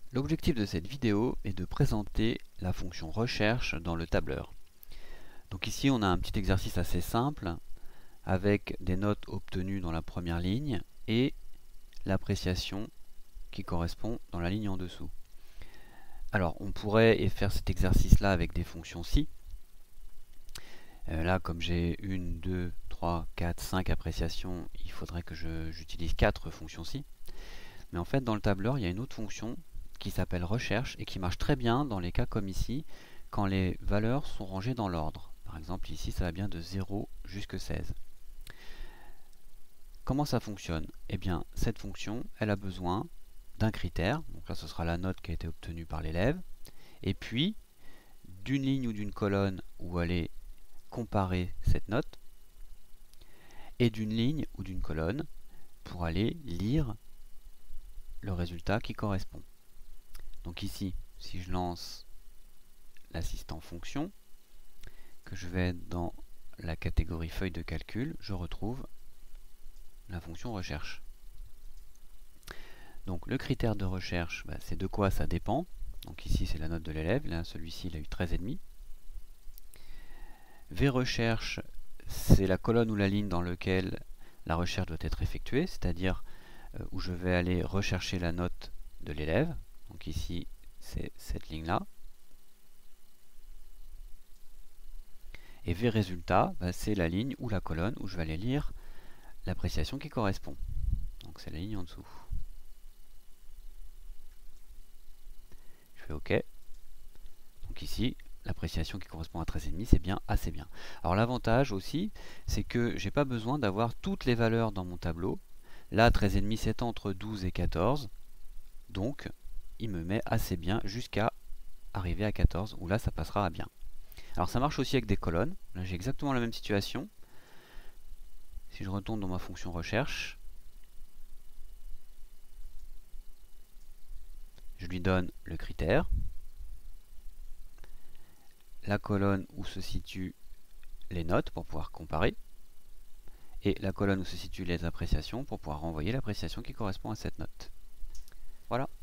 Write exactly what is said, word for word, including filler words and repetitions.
L'objectif de cette vidéo est de présenter la fonction recherche dans le tableur. Donc ici on a un petit exercice assez simple avec des notes obtenues dans la première ligne et l'appréciation qui correspond dans la ligne en dessous. Alors on pourrait faire cet exercice là avec des fonctions si. Euh, là comme j'ai une, deux, trois, quatre, cinq appréciations, il faudrait que j'utilise quatre fonctions si. Mais en fait dans le tableur il y a une autre fonction qui s'appelle recherche et qui marche très bien dans les cas comme ici quand les valeurs sont rangées dans l'ordre. Par exemple ici ça va bien de zéro jusqu'à seize. Comment ça fonctionne? Eh bien cette fonction elle a besoin d'un critère, donc là ce sera la note qui a été obtenue par l'élève, et puis d'une ligne ou d'une colonne où aller comparer cette note, et d'une ligne ou d'une colonne pour aller lire le résultat qui correspond. Donc ici, si je lance l'assistant fonction, que je vais dans la catégorie feuille de calcul, je retrouve la fonction recherche. Donc le critère de recherche, bah, c'est de quoi ça dépend. Donc ici c'est la note de l'élève, là celui-ci il a eu treize virgule cinq. vRecherche, c'est la colonne ou la ligne dans laquelle la recherche doit être effectuée, c'est-à-dire euh, où je vais aller rechercher la note de l'élève. Donc ici c'est cette ligne-là. Et vRésultat, bah, c'est la ligne ou la colonne où je vais aller lire l'appréciation qui correspond. Donc c'est la ligne en dessous. Je fais OK. Donc ici, l'appréciation qui correspond à treize virgule cinq, c'est bien assez bien. Alors l'avantage aussi, c'est que j'ai pas besoin d'avoir toutes les valeurs dans mon tableau. Là, treize virgule cinq, c'est entre douze et quatorze. Donc, il me met assez bien jusqu'à arriver à quatorze, où là, ça passera à bien. Alors ça marche aussi avec des colonnes. Là, j'ai exactement la même situation. Si je retourne dans ma fonction recherche, je lui donne le critère, la colonne où se situent les notes pour pouvoir comparer, et la colonne où se situent les appréciations pour pouvoir renvoyer l'appréciation qui correspond à cette note. Voilà.